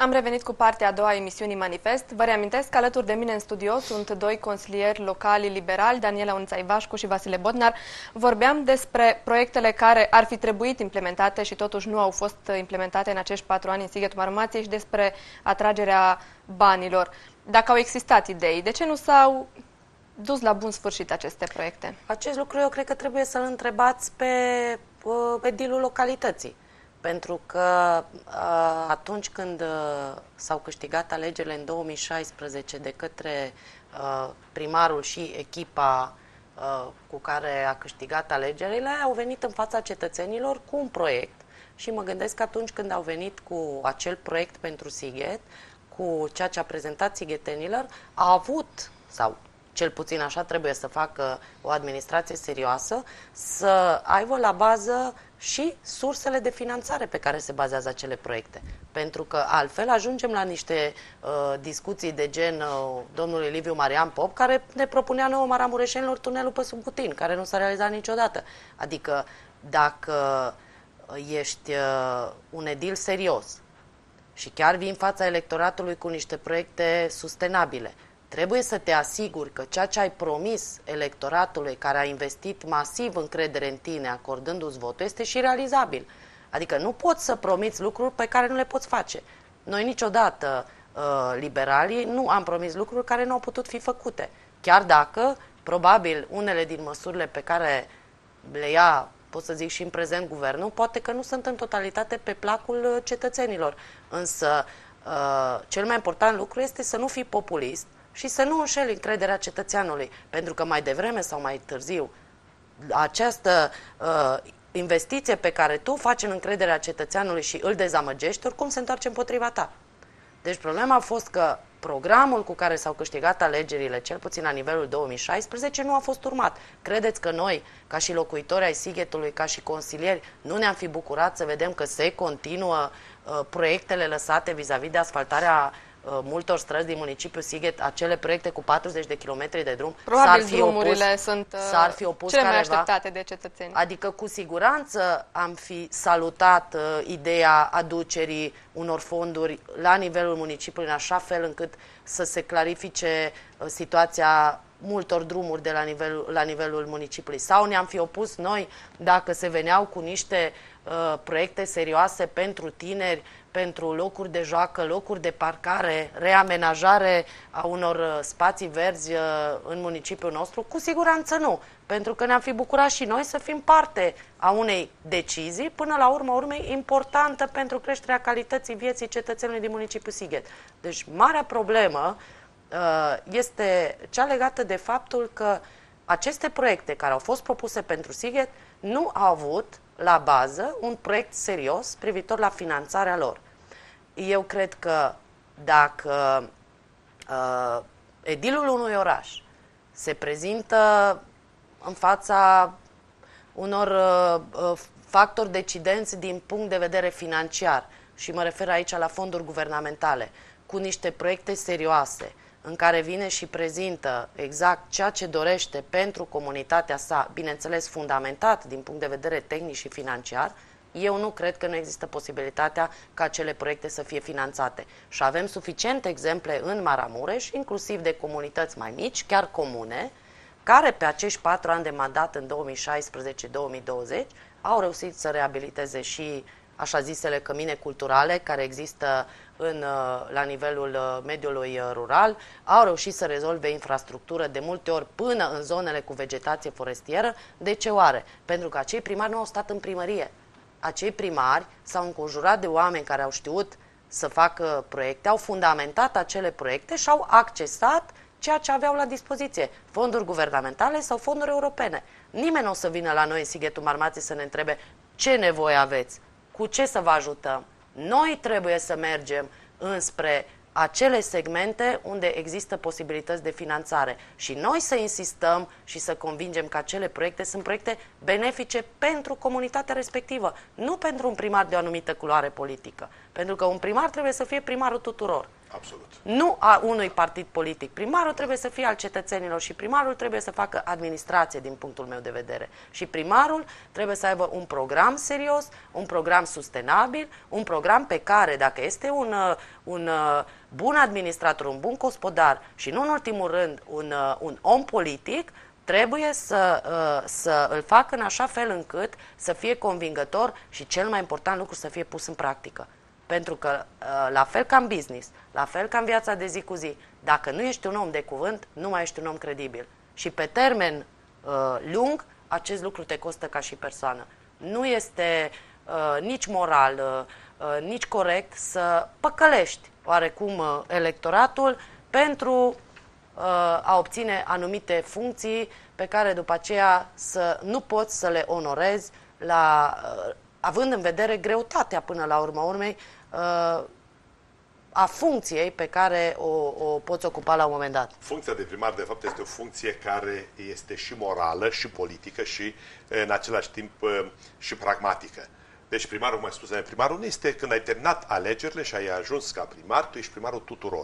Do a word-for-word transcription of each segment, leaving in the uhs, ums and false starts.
Am revenit cu partea a doua a emisiunii Manifest. Vă reamintesc că alături de mine în studio sunt doi consilieri locali liberali, Daniela Unțai-Vașcu și Vasile Bodnar. Vorbeam despre proiectele care ar fi trebuit implementate și totuși nu au fost implementate în acești patru ani în Sighetul Marmației și despre atragerea banilor. Dacă au existat idei, de ce nu s-au dus la bun sfârșit aceste proiecte? Acest lucru eu cred că trebuie să-l întrebați pe uh, edilul localității. Pentru că uh, atunci când uh, s-au câștigat alegerile în două mii șaisprezece de către uh, primarul și echipa uh, cu care a câștigat alegerile, au venit în fața cetățenilor cu un proiect și mă gândesc că atunci când au venit cu acel proiect pentru Sighet, cu ceea ce a prezentat sighetenilor, a avut, sau cel puțin așa trebuie să facă o administrație serioasă, să aibă la bază și sursele de finanțare pe care se bazează acele proiecte. Pentru că altfel ajungem la niște uh, discuții de gen uh, domnului Liviu Marian Pop, care ne propunea nouă maramureșenilor tunelul pe sub Butin, care nu s-a realizat niciodată. Adică dacă ești uh, un edil serios și chiar vii în fața electoratului cu niște proiecte sustenabile, trebuie să te asiguri că ceea ce ai promis electoratului care a investit masiv încredere în tine, acordându-ți votul, este și realizabil. Adică nu poți să promiți lucruri pe care nu le poți face. Noi niciodată, uh, liberalii, nu am promis lucruri care nu au putut fi făcute. Chiar dacă, probabil, unele din măsurile pe care le ia, pot să zic și în prezent, guvernul, poate că nu sunt în totalitate pe placul cetățenilor. Însă, uh, cel mai important lucru este să nu fii populist și să nu înșeli încrederea cetățeanului, pentru că mai devreme sau mai târziu această uh, investiție pe care tu o faci în încrederea cetățeanului și îl dezamăgești, oricum se întoarce împotriva ta. Deci problema a fost că programul cu care s-au câștigat alegerile, cel puțin la nivelul două mii șaisprezece, nu a fost urmat. Credeți că noi, ca și locuitori ai Sighetului, ca și consilieri, nu ne-am fi bucurat să vedem că se continuă uh, proiectele lăsate vis-a-vis de asfaltarea multor străzi din municipiul Sighet, acele proiecte cu patruzeci de kilometri de drum? Probabil fi drumurile opus, sunt s-ar fi opus cele mai careva, așteptate de cetățeni. Adică cu siguranță am fi salutat uh, ideea aducerii unor fonduri la nivelul municipiului în așa fel încât să se clarifice uh, situația multor drumuri de la nivelul, la nivelul municipiului. Sau ne-am fi opus noi dacă se veneau cu niște uh, proiecte serioase pentru tineri, pentru locuri de joacă, locuri de parcare, reamenajare a unor uh, spații verzi uh, în municipiul nostru? Cu siguranță nu, pentru că ne-am fi bucurat și noi să fim parte a unei decizii, până la urmă urmei, importantă pentru creșterea calității vieții cetățenului din municipiul Sighet. Deci, marea problemă uh, este cea legată de faptul că aceste proiecte care au fost propuse pentru Sighet nu au avut la bază un proiect serios privitor la finanțarea lor. Eu cred că dacă uh, edilul unui oraș se prezintă în fața unor uh, factori decidenți din punct de vedere financiar, și mă refer aici la fonduri guvernamentale, cu niște proiecte serioase, în care vine și prezintă exact ceea ce dorește pentru comunitatea sa, bineînțeles fundamentat din punct de vedere tehnic și financiar, eu nu cred că nu există posibilitatea ca acele proiecte să fie finanțate. Și avem suficiente exemple în Maramureș, inclusiv de comunități mai mici, chiar comune, care pe acești patru ani de mandat în două mii șaisprezece două mii douăzeci au reușit să reabiliteze și așa zisele cămine culturale care există în, la nivelul mediului rural, au reușit să rezolve infrastructură de multe ori până în zonele cu vegetație forestieră. De ce oare? Pentru că acei primari nu au stat în primărie. Acei primari s-au înconjurat de oameni care au știut să facă proiecte, au fundamentat acele proiecte și au accesat ceea ce aveau la dispoziție, fonduri guvernamentale sau fonduri europene. Nimeni nu o să vină la noi în Sighetul Marmației să ne întrebe ce nevoie aveți, cu ce să vă ajutăm. Noi trebuie să mergem înspre acele segmente unde există posibilități de finanțare și noi să insistăm și să convingem că acele proiecte sunt proiecte benefice pentru comunitatea respectivă, nu pentru un primar de o anumită culoare politică. Pentru că un primar trebuie să fie primarul tuturor. Absolut. Nu a unui partid politic. Primarul trebuie să fie al cetățenilor și primarul trebuie să facă administrație din punctul meu de vedere. Și primarul trebuie să aibă un program serios, un program sustenabil, un program pe care, dacă este un, un bun administrator, un bun gospodar și nu în ultimul rând un, un om politic, trebuie să, să îl facă în așa fel încât să fie convingător și cel mai important lucru să fie pus în practică. Pentru că, la fel ca în business, la fel ca în viața de zi cu zi, dacă nu ești un om de cuvânt, nu mai ești un om credibil. Și pe termen uh, lung, acest lucru te costă ca și persoană. Nu este uh, nici moral, uh, uh, nici corect să păcălești oarecum uh, electoratul pentru uh, a obține anumite funcții pe care după aceea să nu poți să le onorezi la... Uh, având în vedere greutatea până la urma urmei a funcției pe care o, o poți ocupa la un moment dat. Funcția de primar, de fapt, este o funcție care este și morală, și politică, și în același timp și pragmatică. Deci primarul, cum ai spus, primarul nu este când ai terminat alegerile și ai ajuns ca primar, tu ești primarul tuturor.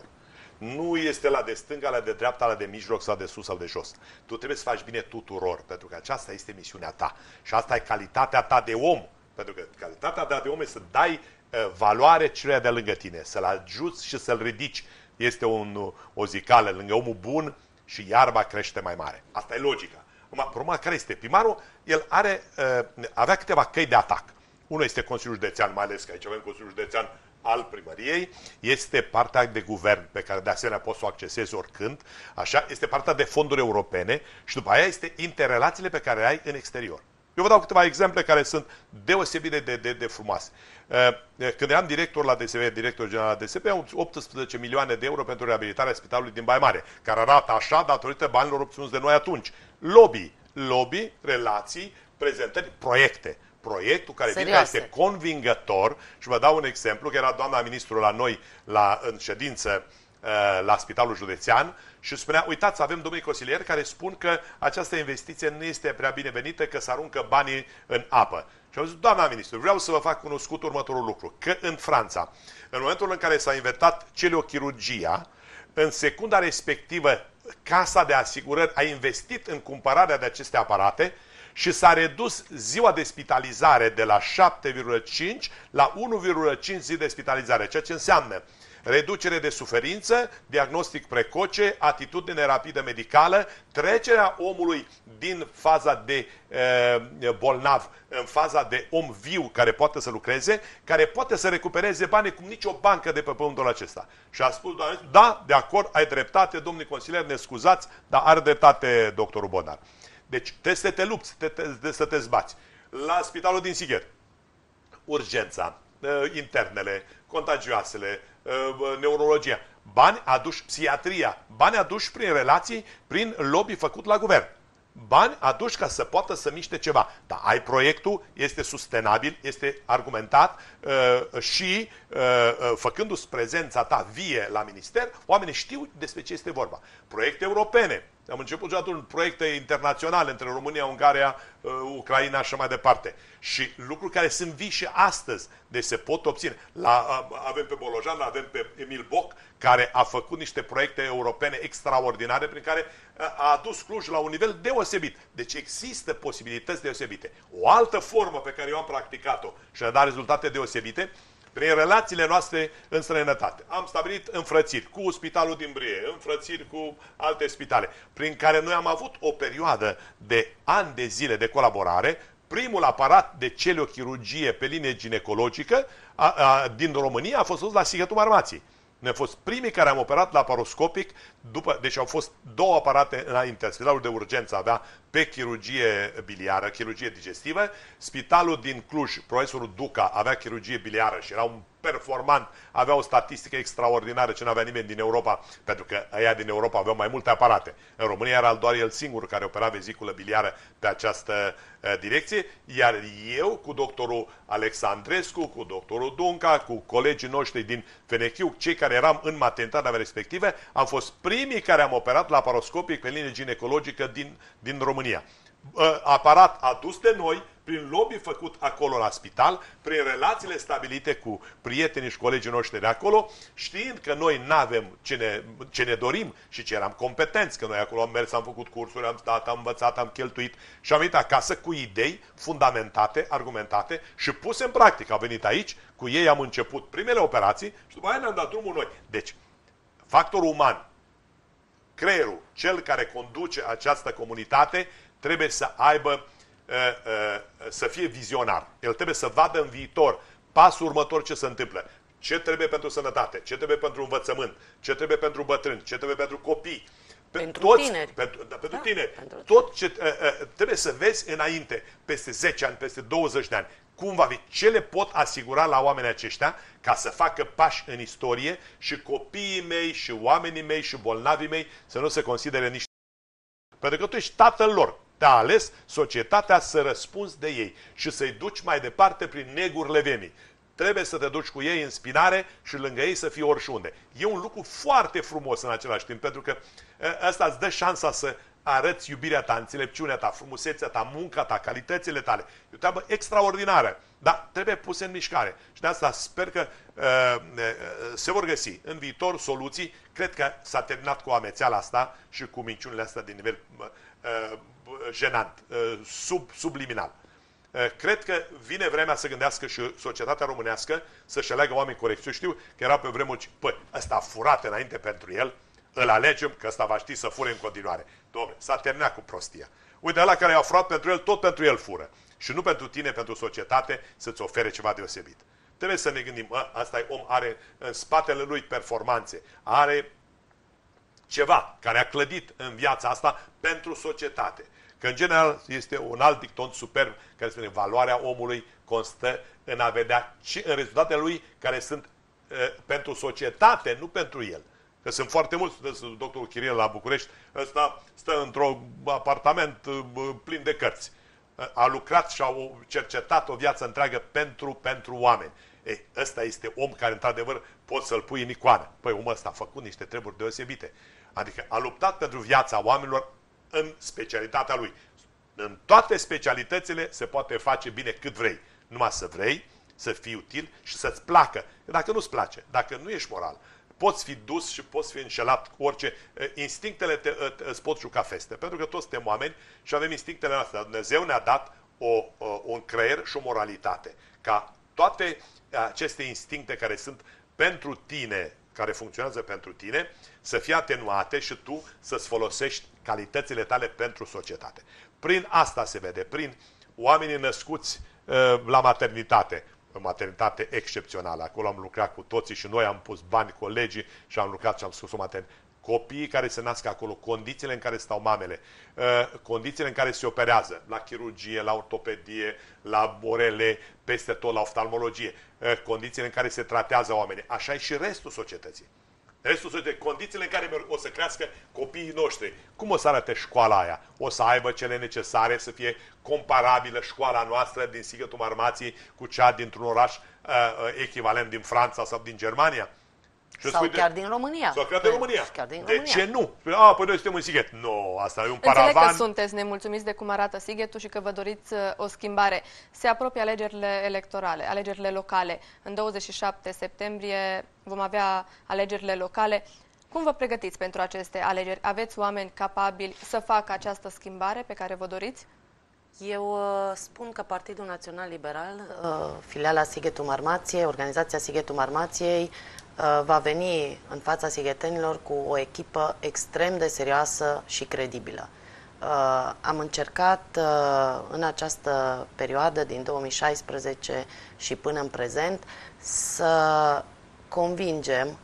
Nu este la de stânga, la de dreapta, la de mijloc, sau de sus, sau de jos. Tu trebuie să faci bine tuturor, pentru că aceasta este misiunea ta. Și asta e calitatea ta de om. Pentru că calitatea ta de om este să dai uh, valoare celuia de lângă tine, să-l ajuți și să-l ridici. Este un, o zicală, lângă omul bun și iarba crește mai mare. Asta e logica. Acum, problema care este? Primarul, el are, uh, avea câteva căi de atac. Unul este Consiliul Județean, mai ales că aici avem Consiliul Județean al primăriei, este partea de guvern, pe care de asemenea poți să o accesezi oricând, așa, este partea de fonduri europene și după aia este interrelațiile pe care le ai în exterior. Eu vă dau câteva exemple care sunt deosebite de, de, de frumoase. Când eram director la D S P, director general la D S P, am optsprezece milioane de euro pentru reabilitarea spitalului din Baia Mare, care arată așa datorită banilor obținuți de noi atunci. Lobby, lobby, relații, prezentări, proiecte. Proiectul care vine, care este convingător, și vă dau un exemplu, că era doamna ministru la noi la, în ședință la Spitalul Județean și spunea, uitați, avem domnii consilieri care spun că această investiție nu este prea binevenită, că se aruncă banii în apă. Și am zis, doamna ministru, vreau să vă fac cunoscut următorul lucru, că în Franța, în momentul în care s-a inventat celiochirurgia, în secunda respectivă, Casa de Asigurări a investit în cumpărarea de aceste aparate și s-a redus ziua de spitalizare de la șapte virgulă cinci la unu virgulă cinci zi de spitalizare, ceea ce înseamnă reducere de suferință, diagnostic precoce, atitudine rapidă medicală, trecerea omului din faza de e, bolnav în faza de om viu care poate să lucreze, care poate să recupereze bani cum nicio bancă de pe pământul acesta. Și a spus, da, de acord, ai dreptate, domnii consilieri, ne scuzați, dar are dreptate doctorul Bodnar. Deci trebuie să te lupți, te, te, să te zbați. La spitalul din Sighet, urgența, internele, contagioasele, neurologia, bani aduși, psihiatria, bani aduși prin relații, prin lobby făcut la guvern. Bani aduși ca să poată să miște ceva. Dar ai proiectul, este sustenabil, este argumentat uh, și uh, făcându-ți prezența ta vie la minister, oamenii știu despre ce este vorba. Proiecte europene. Am început deja un proiecte internaționale între România, Ungaria, uh, Ucraina și mai departe. Și lucruri care sunt vii și astăzi, deci se pot obține. La, uh, avem pe Bolojan, avem pe Emil Boc, care a făcut niște proiecte europene extraordinare prin care a adus Cluj la un nivel deosebit. Deci există posibilități deosebite. O altă formă pe care eu am practicat-o și a dat rezultate deosebite, prin relațiile noastre în străinătate. Am stabilit înfrățiri cu Spitalul din Brie, înfrățiri cu alte spitale, prin care noi am avut o perioadă de ani de zile de colaborare. Primul aparat de celiochirurgie pe linie ginecologică a, a, din România a fost dus la Sighetul Marmației. Noi am fost primii care am operat laparoscopic, după, deci au fost două aparate înainte. Spitalul de urgență avea pe chirurgie biliară, chirurgie digestivă. Spitalul din Cluj, profesorul Duca, avea chirurgie biliară și era un performant, avea o statistică extraordinară ce nu avea nimeni din Europa, pentru că ăia din Europa aveau mai multe aparate. În România era doar el singur care opera veziculă biliară pe această uh, direcție, iar eu cu doctorul Alexandrescu, cu doctorul Dunca, cu colegii noștri din Fenechiu, cei care eram în maternitatea respectivă, am fost primii care am operat laparoscopic pe linie ginecologică din, din România. aparat adus de noi, prin lobby făcut acolo la spital, prin relațiile stabilite cu prietenii și colegii noștri de acolo, știind că noi nu avem ce ne, ce ne dorim și ce eram competenți, că noi acolo am mers, am făcut cursuri, am stat, am învățat, am cheltuit și am venit acasă cu idei fundamentate, argumentate și puse în practică. Am venit aici, cu ei am început primele operații și după aia ne-am dat drumul noi. Deci, factorul uman, creierul, cel care conduce această comunitate, trebuie să aibă să fie vizionar. El trebuie să vadă în viitor, pasul următor ce se întâmplă. Ce trebuie pentru sănătate, ce trebuie pentru învățământ, ce trebuie pentru bătrâni, ce trebuie pentru copii. Pentru toți, tineri. Pentru, da, pentru da, tineri. Pentru Tot ce trebuie să vezi înainte, peste zece ani, peste douăzeci de ani, cum va fi, ce le pot asigura la oamenii aceștia ca să facă pași în istorie și copiii mei și oamenii mei și bolnavii mei să nu se considere niște. Pentru că tu ești tatăl lor. Te-a ales societatea să răspunzi de ei și să-i duci mai departe prin negurile vemii. Trebuie să te duci cu ei în spinare și lângă ei să fii oriunde. E un lucru foarte frumos în același timp, pentru că ăsta îți dă șansa să arăți iubirea ta, înțelepciunea ta, frumusețea ta, munca ta, calitățile tale. E o treabă extraordinară, dar trebuie puse în mișcare. Și de asta sper că uh, se vor găsi în viitor soluții. Cred că s-a terminat cu amețeala asta și cu minciunile astea din nivel uh, jenant, uh, sub, subliminal. Uh, cred că vine vremea să gândească și societatea românească să-și aleagă oameni corecți. Eu știu că era pe vremuri, păi, ăsta a furat înainte pentru el, îl alegem, că ăsta va ști să fure în continuare. Dom'le, s-a terminat cu prostia. Uite, ăla care i-a furat pentru el, tot pentru el fură. Și nu pentru tine, pentru societate, să-ți ofere ceva deosebit. Trebuie să ne gândim, ă, ăsta e om, are în spatele lui performanțe, are ceva care a clădit în viața asta pentru societate. Că, în general, este un alt dicton superb care spune valoarea omului constă în a vedea ce, în rezultatele lui care sunt uh, pentru societate, nu pentru el. Că sunt foarte mulți, doctorul Chiril la București, ăsta stă într-un apartament uh, plin de cărți. A lucrat și a cercetat o viață întreagă pentru, pentru oameni. Ei, ăsta este om care, într-adevăr, poți să-l pui în icoană. Păi, omul ăsta a făcut niște treburi deosebite. Adică a luptat pentru viața oamenilor în specialitatea lui. În toate specialitățile se poate face bine cât vrei. Numai să vrei, să fii util și să-ți placă. Dacă nu-ți place, dacă nu ești moral, poți fi dus și poți fi înșelat cu orice. Instinctele te, îți pot juca feste. Pentru că toți suntem oameni și avem instinctele noastre. Dumnezeu ne-a dat o, un creier și o moralitate. Ca toate aceste instincte care sunt pentru tine, care funcționează pentru tine, să fie atenuate și tu să-ți folosești calitățile tale pentru societate. Prin asta se vede, prin oamenii născuți uh, la maternitate, o maternitate excepțională. Acolo am lucrat cu toții și noi am pus bani, colegii, și am lucrat și am scos o maternitate. Copiii care se nasc acolo, condițiile în care stau mamele, uh, condițiile în care se operează, la chirurgie, la ortopedie, la orele, peste tot, la oftalmologie, uh, condițiile în care se tratează oamenii. Așa e și restul societății. Restul societății, condițiile în care o să crească copiii noștri. Cum o să arate școala aia? O să aibă cele necesare să fie comparabilă școala noastră din Sighetul Marmației cu cea dintr-un oraș uh, echivalent din Franța sau din Germania? Și sau chiar din România. Sau chiar din România. Chiar din de România. ce nu? A, păi noi suntem în Sighet. Nu, asta e un Înțeleg paravan. că sunteți nemulțumiți de cum arată Sighetul și că vă doriți uh, o schimbare. Se apropie alegerile electorale, alegerile locale. În douăzeci și șapte septembrie vom avea alegerile locale. Cum vă pregătiți pentru aceste alegeri? Aveți oameni capabili să facă această schimbare pe care vă doriți? Eu uh, spun că Partidul Național Liberal, uh, filiala Sighetul Marmației, organizația Sighetul Marmației, uh, va veni în fața sighetenilor cu o echipă extrem de serioasă și credibilă. Uh, am încercat uh, în această perioadă, din două mii șaisprezece și până în prezent, să convingem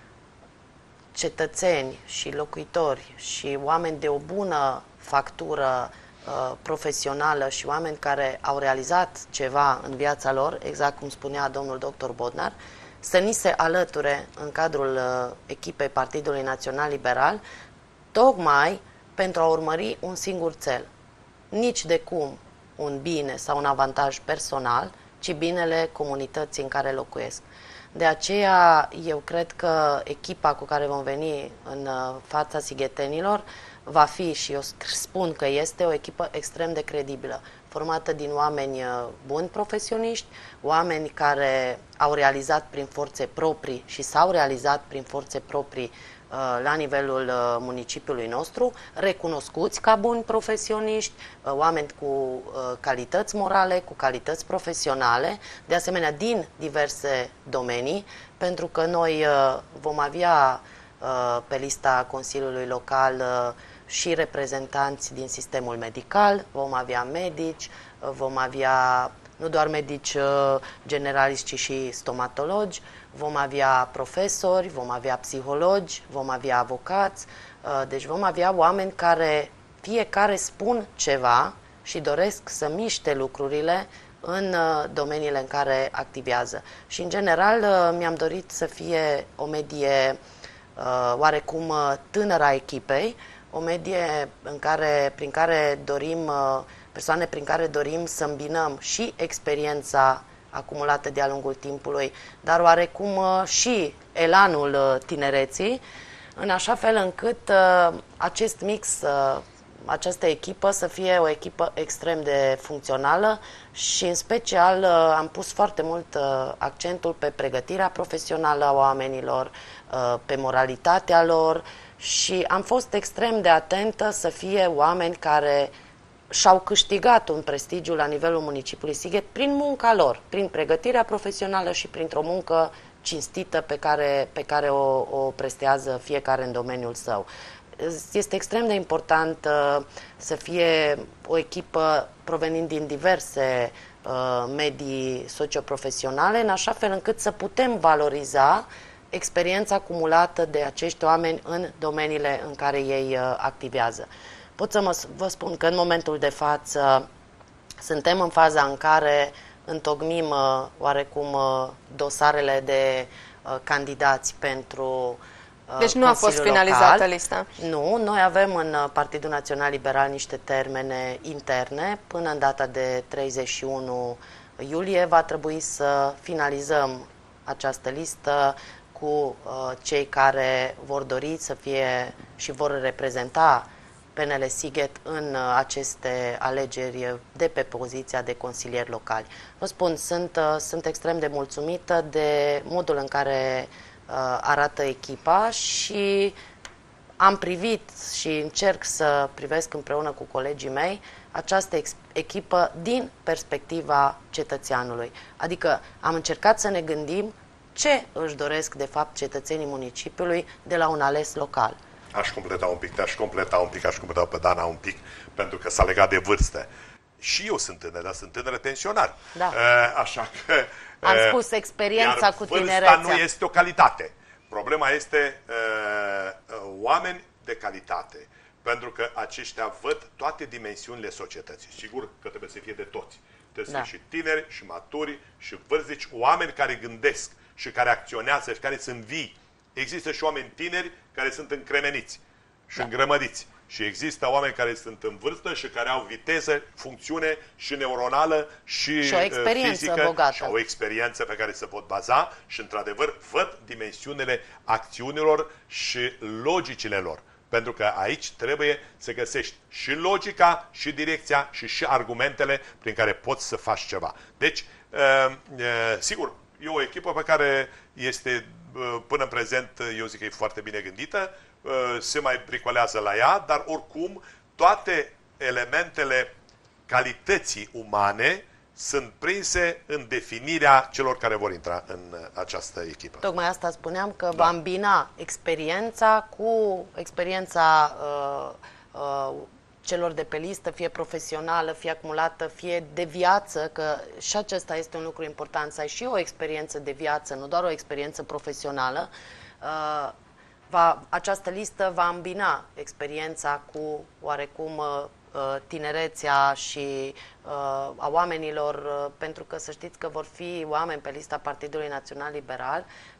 cetățeni și locuitori și oameni de o bună factură profesională și oameni care au realizat ceva în viața lor, exact cum spunea domnul doctor Bodnar, să ni se alăture în cadrul echipei Partidului Național Liberal, tocmai pentru a urmări un singur cel. Nici de cum un bine sau un avantaj personal, ci binele comunității în care locuiesc. De aceea, eu cred că echipa cu care vom veni în fața sighetenilor va fi, și eu spun că este, o echipă extrem de credibilă, formată din oameni buni profesioniști, oameni care au realizat prin forțe proprii și s-au realizat prin forțe proprii la nivelul municipiului nostru, recunoscuți ca buni profesioniști, oameni cu calități morale, cu calități profesionale, de asemenea din diverse domenii, pentru că noi vom avea pe lista Consiliului Local și reprezentanți din sistemul medical, vom avea medici, vom avea nu doar medici generaliști, ci și stomatologi, vom avea profesori, vom avea psihologi, vom avea avocați, deci vom avea oameni care fiecare spun ceva și doresc să miște lucrurile în domeniile în care activează. Și în general mi-am dorit să fie o medie oarecum tânără a echipei, o medie în care, prin care dorim, persoane prin care dorim să îmbinăm și experiența acumulată de-a lungul timpului, dar oarecum și elanul tinereții, în așa fel încât acest mix, această echipă să fie o echipă extrem de funcțională și în special am pus foarte mult accentul pe pregătirea profesională a oamenilor, pe moralitatea lor și am fost extrem de atentă să fie oameni care și-au câștigat un prestigiu la nivelul municipiului Sighet prin munca lor, prin pregătirea profesională și printr-o muncă cinstită pe care, pe care o, o prestează fiecare în domeniul său. Este extrem de important uh, să fie o echipă provenind din diverse uh, medii socioprofesionale, în așa fel încât să putem valoriza experiența acumulată de acești oameni în domeniile în care ei uh, activează. Pot să mă, vă spun că în momentul de față suntem în faza în care întocmim uh, oarecum uh, dosarele de uh, candidați pentru uh, Deci nu a fost finalizată local. lista? Nu, noi avem în uh, Partidul Național Liberal niște termene interne. Până în data de treizeci și unu iulie va trebui să finalizăm această listă cu uh, cei care vor dori să fie și vor reprezenta P N L Sighet în aceste alegeri de pe poziția de consilieri locali. Vă spun, sunt, sunt extrem de mulțumită de modul în care uh, arată echipa și am privit și încerc să privesc împreună cu colegii mei această echipă din perspectiva cetățeanului. Adică am încercat să ne gândim ce își doresc de fapt cetățenii municipiului de la un ales local. Aș completa un pic, te-aș completa un pic, aș completa pe Dana un pic, pentru că s-a legat de vârstă. Și eu sunt tânăr, dar sunt tânăr pensionar. Da. Așa că... Am spus experiența cu tinerețea. Vârsta nu este o calitate. Problema este uh, oameni de calitate. Pentru că aceștia văd toate dimensiunile societății. Sigur că trebuie să fie de toți. Trebuie Da. să fie și tineri, și maturi, și vârstnici, oameni care gândesc și care acționează și care sunt vii. Există și oameni tineri care sunt încremeniți și da. îngrămădiți. Și există oameni care sunt în vârstă și care au viteză, funcțiune și neuronală și, și o experiență fizică bogată. și o experiență pe care se pot baza și, într-adevăr, văd dimensiunile acțiunilor și logicile lor. Pentru că aici trebuie să găsești și logica, și direcția, și și argumentele prin care poți să faci ceva. Deci, sigur, e o echipă pe care este, până în prezent, eu zic că e foarte bine gândită, se mai bricolează la ea, dar oricum toate elementele calității umane sunt prinse în definirea celor care vor intra în această echipă. Tocmai asta spuneam, că Da. va îmbina experiența cu experiența uh, uh, celor de pe listă, fie profesională, fie acumulată, fie de viață, că și acesta este un lucru important, să ai și o experiență de viață, nu doar o experiență profesională. Uh, va, această listă va îmbina experiența cu oarecum uh, tinerețea și uh, a oamenilor, uh, pentru că să știți că vor fi oameni pe lista Partidului Național Liberal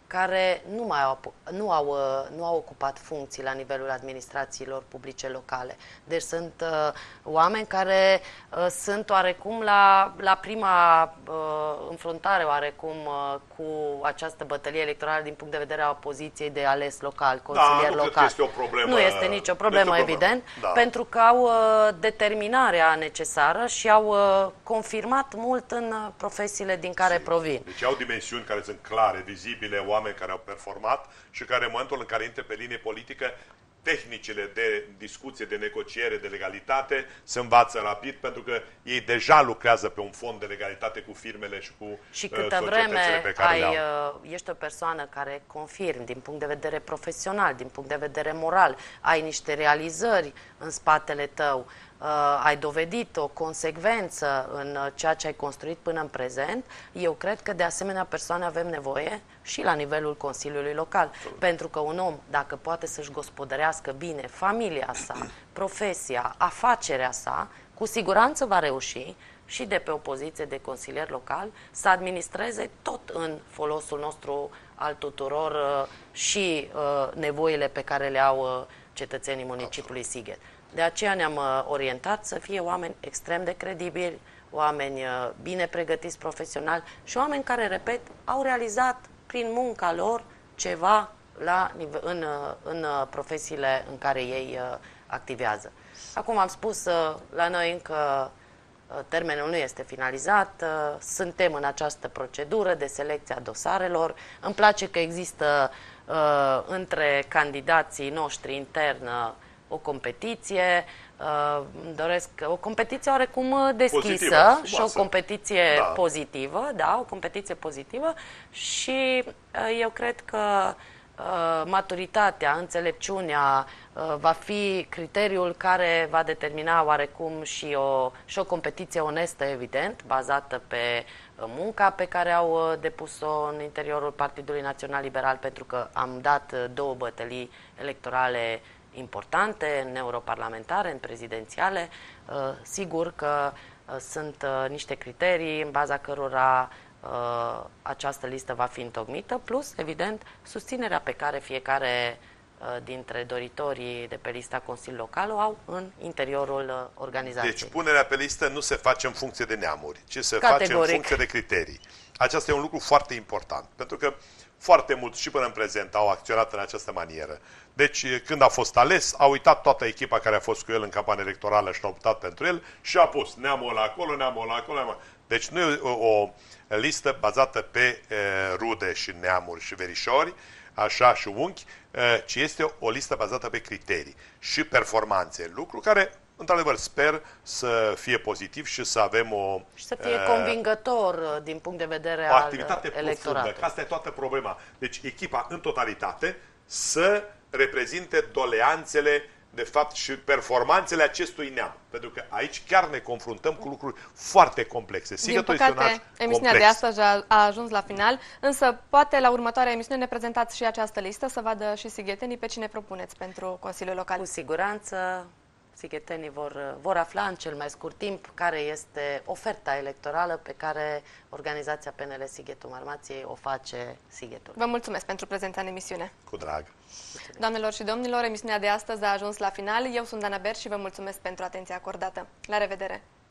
care nu, mai au, nu, au, nu au ocupat funcții la nivelul administrațiilor publice locale. Deci sunt uh, oameni care uh, sunt oarecum la, la prima uh, înfruntare oarecum uh, cu această bătălie electorală din punct de vedere a opoziției de ales local, consilier da, nu local. Cred că este o problemă, nu este nicio problemă, este evident, da. pentru că au uh, determinarea necesară și au uh, confirmat mult în uh, profesiile din care Sigur. provin. Deci au dimensiuni care sunt clare, vizibile, oameni care au performat și care în momentul în care intră pe linie politică, tehnicile de discuție, de negociere, de legalitate se învață rapid pentru că ei deja lucrează pe un fond de legalitate cu firmele și cu Și uh, câtă vreme pe care ai, le-au. uh, ești o persoană care confirm din punct de vedere profesional, din punct de vedere moral, ai niște realizări în spatele tău, uh, ai dovedit o consecvență în uh, ceea ce ai construit până în prezent, eu cred că de asemenea persoane avem nevoie și la nivelul Consiliului Local. Absolut. Pentru că un om, dacă poate să-și gospodărească bine familia sa, profesia, afacerea sa, cu siguranță va reuși și de pe o poziție de consilier local să administreze tot în folosul nostru al tuturor uh, și uh, nevoile pe care le au uh, cetățenii municipiului Sighet. De aceea ne-am uh, orientat să fie oameni extrem de credibili, oameni uh, bine pregătiți profesional și oameni care, repet, au realizat prin munca lor ceva la, în, în profesiile în care ei uh, activează. Acum am spus, uh, la noi încă uh, termenul nu este finalizat, uh, suntem în această procedură de selecție a dosarelor. Îmi place că există uh, între candidații noștri internă o competiție, uh, îmi doresc o competiție oarecum deschisă pozitivă, și o competiție da. pozitivă, da, o competiție pozitivă și uh, eu cred că uh, maturitatea, înțelepciunea uh, va fi criteriul care va determina oarecum și o, și o competiție onestă, evident, bazată pe uh, munca pe care au uh, depus-o în interiorul Partidului Național Liberal, pentru că am dat uh, două bătălii electorale importante, în europarlamentare, în prezidențiale. Sigur că sunt niște criterii în baza cărora această listă va fi întocmită, plus, evident, susținerea pe care fiecare dintre doritorii de pe lista Consiliului Local o au în interiorul organizației. Deci punerea pe listă nu se face în funcție de neamuri, ci se Categoric. face în funcție de criterii. Aceasta e un lucru foarte important, pentru că foarte mulți și până în prezent au acționat în această manieră. Deci, când a fost ales, a uitat toată echipa care a fost cu el în campanie electorală și a optat pentru el și a pus neamul ăla acolo, neamul ăla acolo. Neamul. Deci nu e o, o listă bazată pe e, rude și neamuri și verișori, așa și unchi, e, ci este o listă bazată pe criterii și performanțe. Lucru care, într-adevăr, sper să fie pozitiv și să avem o... Și să fie uh, convingător din punct de vedere o al activitate electoratului. profundă, că asta e toată problema. Deci echipa în totalitate să reprezinte doleanțele, de fapt, și performanțele acestui neam. Pentru că aici chiar ne confruntăm cu lucruri foarte complexe. Din păcate, emisiunea complex. de astăzi a, a ajuns la final, însă poate la următoarea emisiune ne prezentați și această listă, să vadă și sighetenii pe cine propuneți pentru Consiliul Local. Cu siguranță sighetenii vor, vor afla în cel mai scurt timp care este oferta electorală pe care organizația P N L Sighetul Marmației o face Sighetul. Vă mulțumesc pentru prezența în emisiune. Cu drag. Doamnelor și domnilor, emisiunea de astăzi a ajuns la final. Eu sunt Dana Ber și vă mulțumesc pentru atenția acordată. La revedere!